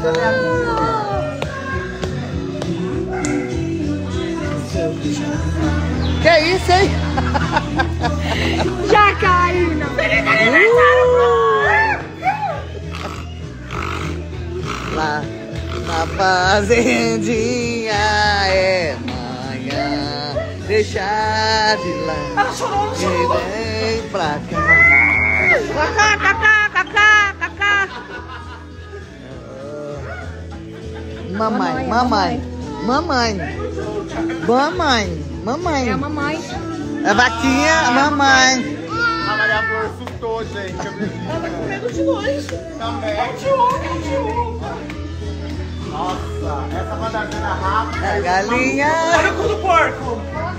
Que é isso, hein? Já caiu, não. Lá na fazendinha é manhã. Deixa de lá. Ela chorou, E vem pra cá. Cacá, cacá, cacá, cacá. Mamãe, mamãe, mamãe, mamãe, mamãe. É a mamãe. A vaquinha, mamãe. A Maria Flor assustou, gente. Ela tá com medo de nós. Também. É o tio. Nossa, essa mandazina rápida. A galinha. Olha o cu do porco.